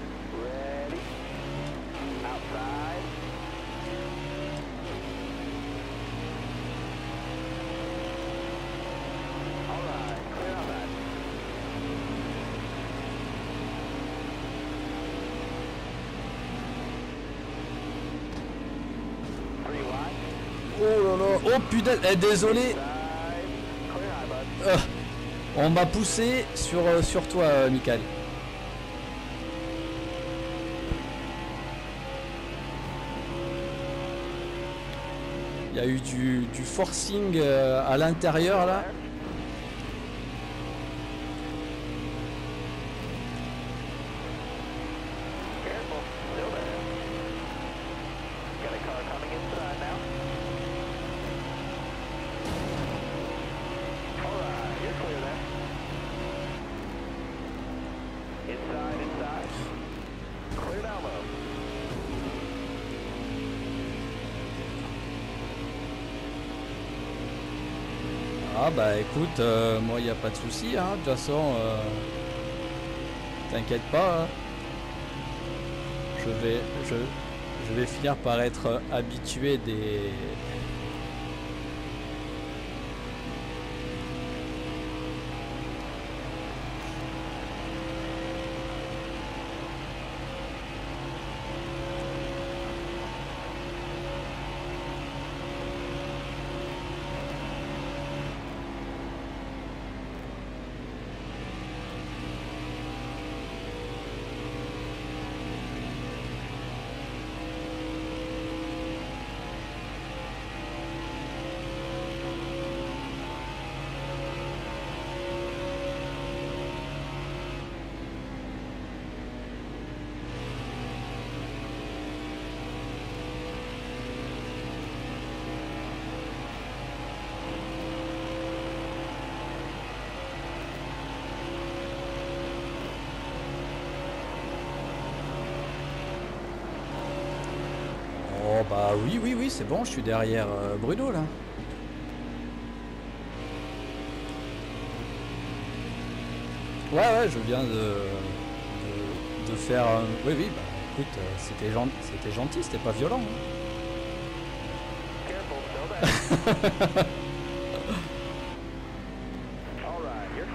Ready. Outside. All right, clear on that. Three wide. Oh là là. Oh putain. Eh, désolé. Side. Clear high, bud. On m'a poussé sur toi, Michael. Il y a eu du forcing à l'intérieur là. Careful, still there. Got a car coming inside now. All right, you're clear there. Inside. Clear down low. Ah bah écoute, moi il n'y a pas de souci, hein. De toute façon, t'inquiète pas, hein. Je vais finir par être habitué des... Oh bah oui, c'est bon, je suis derrière Bruno là. Ouais, je viens de faire... oui, bah écoute, c'était gentil, c'était pas violent. Hein. Careful, still there. All right, you're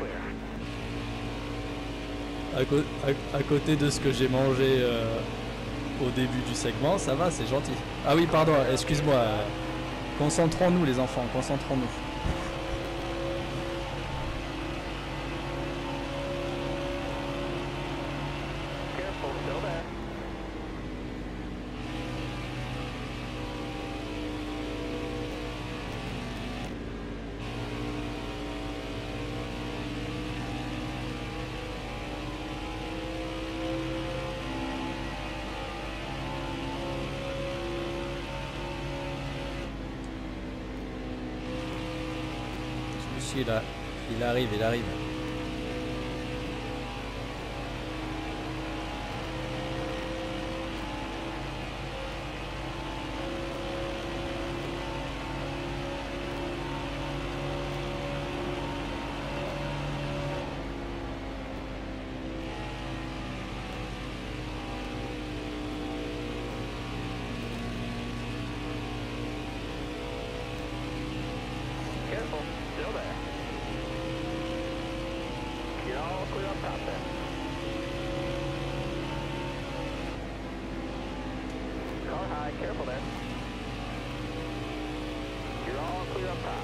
clear. À côté de ce que j'ai mangé au début du segment, ça va, c'est gentil. Ah oui, pardon, excuse-moi. Concentrons-nous les enfants, concentrons-nous. Careful, still there. Celui-ci là, il arrive. Careful, still there. You're all clear up top there. Car high, careful there. You're all clear up top.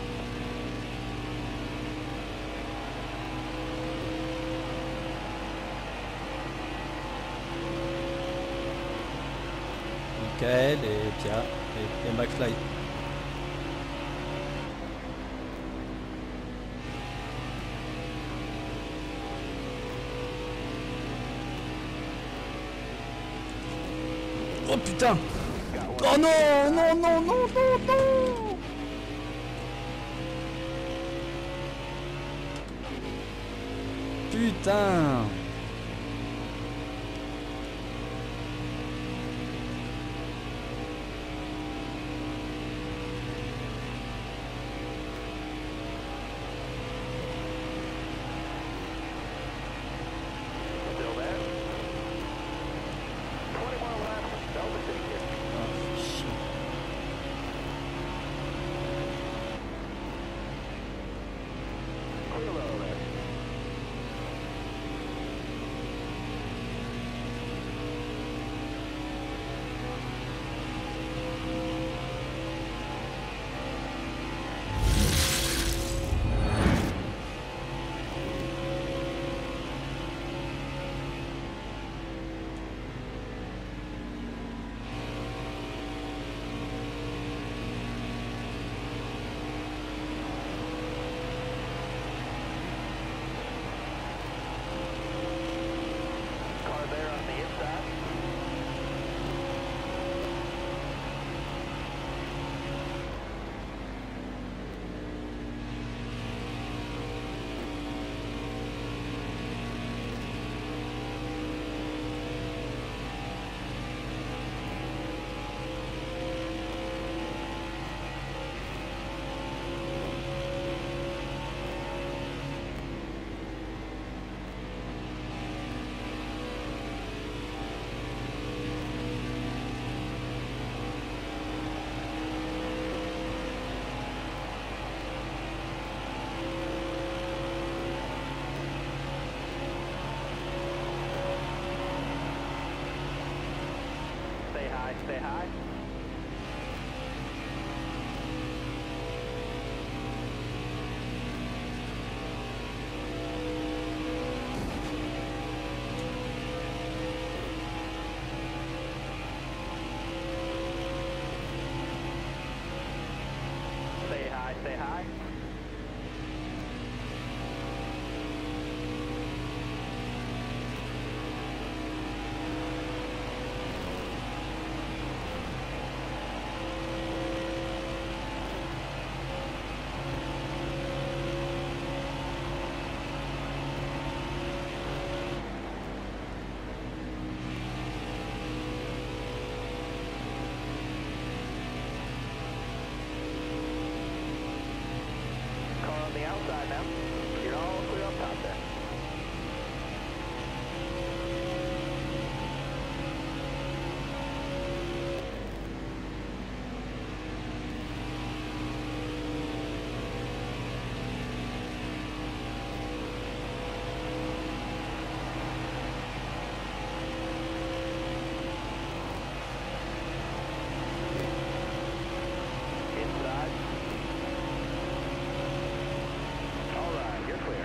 Michael et Pia et McFly. Oh putain! Oh non! Putain! Still there. Stay high, stay high. Stay high, stay high. Car on the outside now. You're all clear up top there. Inside. All right, you're clear.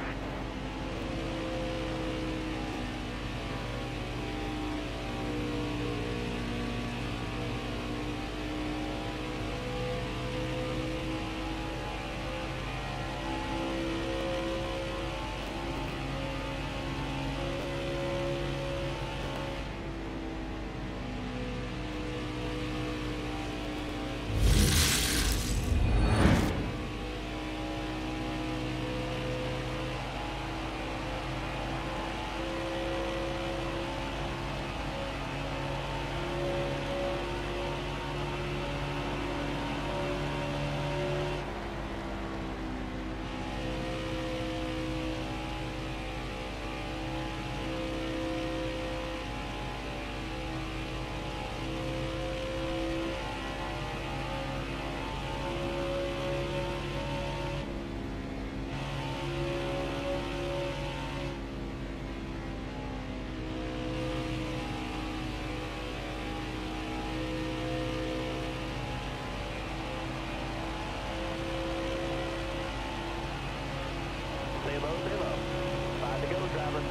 Stay low, stay low. 5 to go, driver.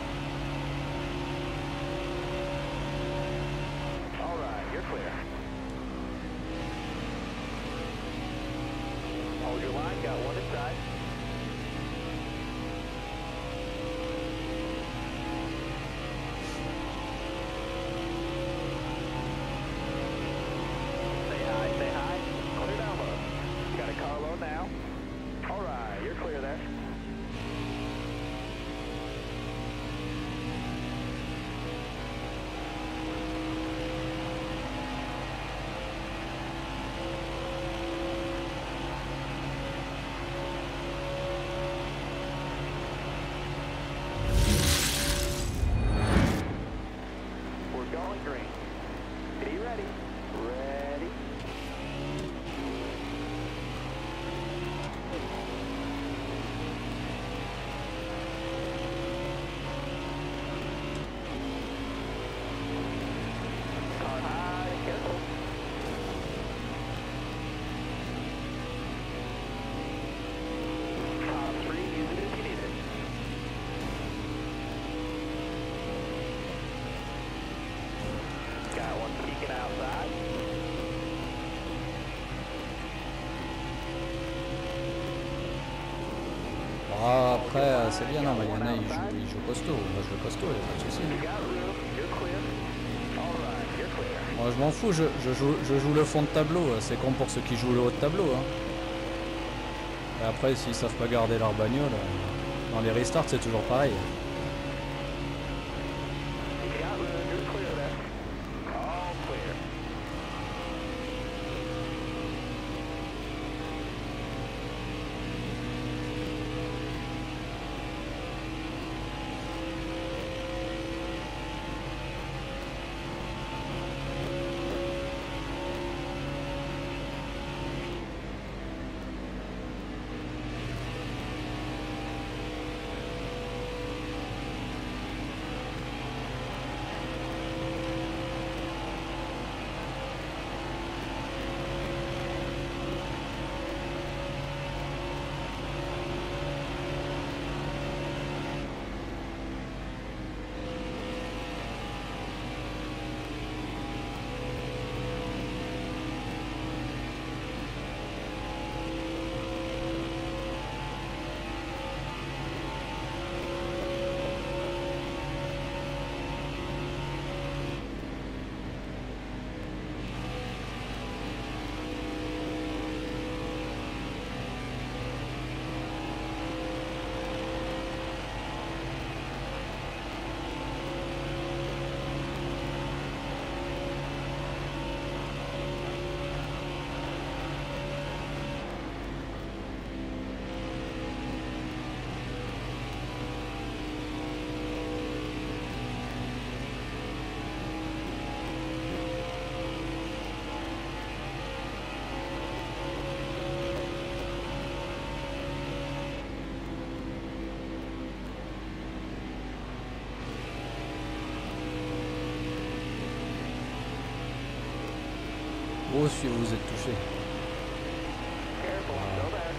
All right, you're clear. Hold your line, got one inside. Stay high, stay high. Clear down low. Got a car low now. All right, you're clear there. We're going green. Be ready. Ready. Car high, careful. Top 3, use it if you need it. Got one peeking outside. Ah, après, c'est bien, non, mais il y en a, ils jouent costaud. Moi, je joue costaud, il n'y a pas de souci. You got room, you're clear. All right, you're clear. Moi, je m'en fous, je joue le fond de tableau. C'est con pour ceux qui jouent le haut de tableau. Hein. Et après, s'ils savent pas garder leur bagnole, dans les restarts, c'est toujours pareil. You got room, you're clear there. All clear. Oh, si vous êtes touché. Careful, still there.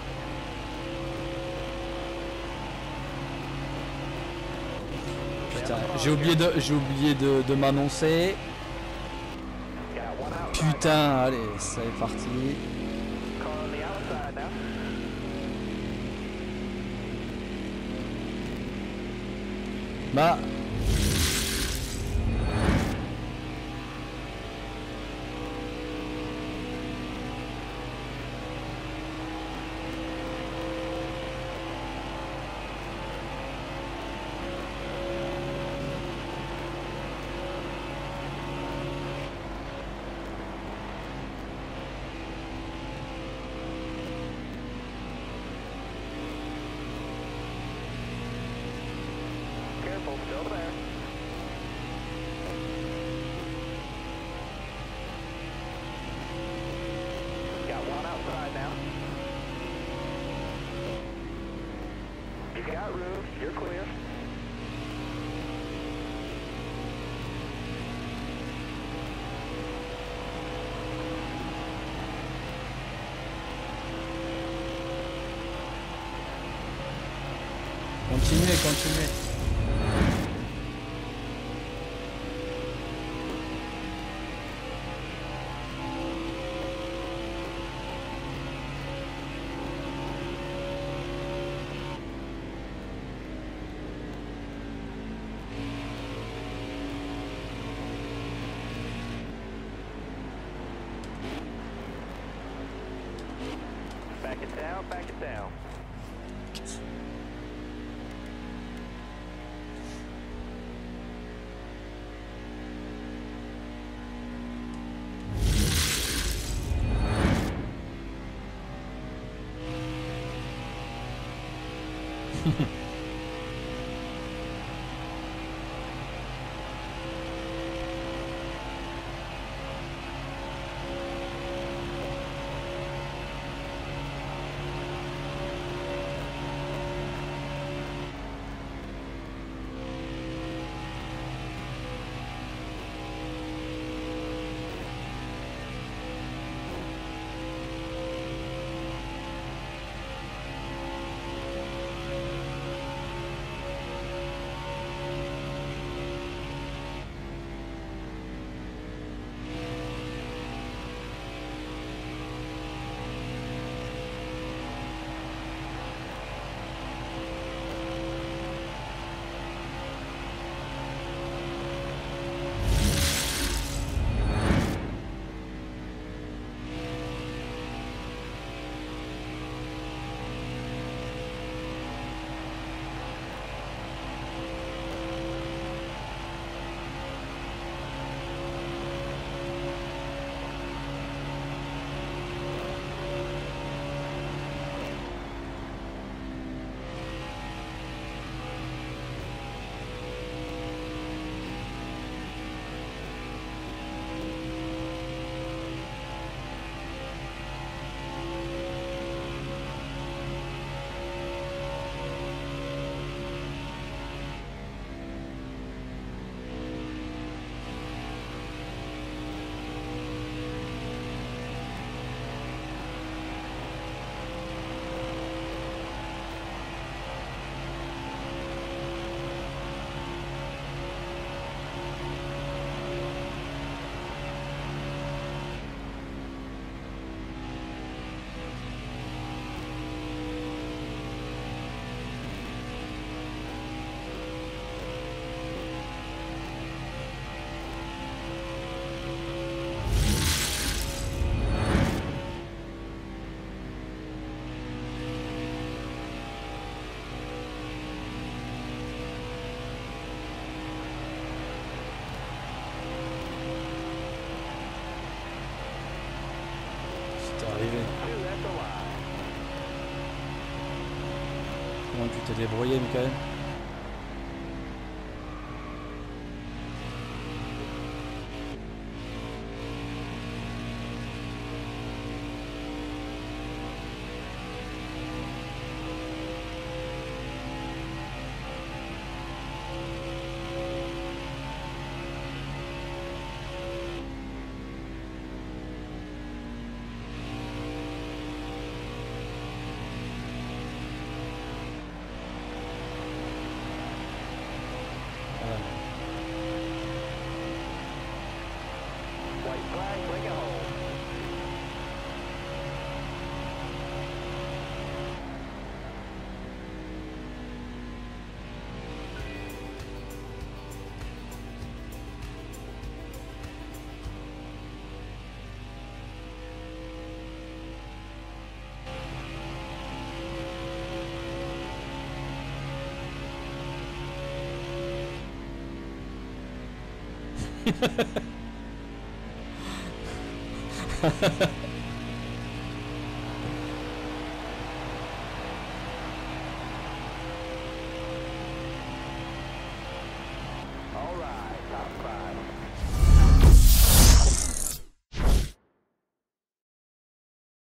Putain, j'ai oublié de m'annoncer. Got one outside. Putain, allez, ça est parti. Car on the outside now. Bah. Careful, still there. Got one outside now. You got room, you're clear. Continuez, continuez. Back it down, back it down. Arrivé. Two, that's a lie. Comment tu t'es débrouillé, Michael?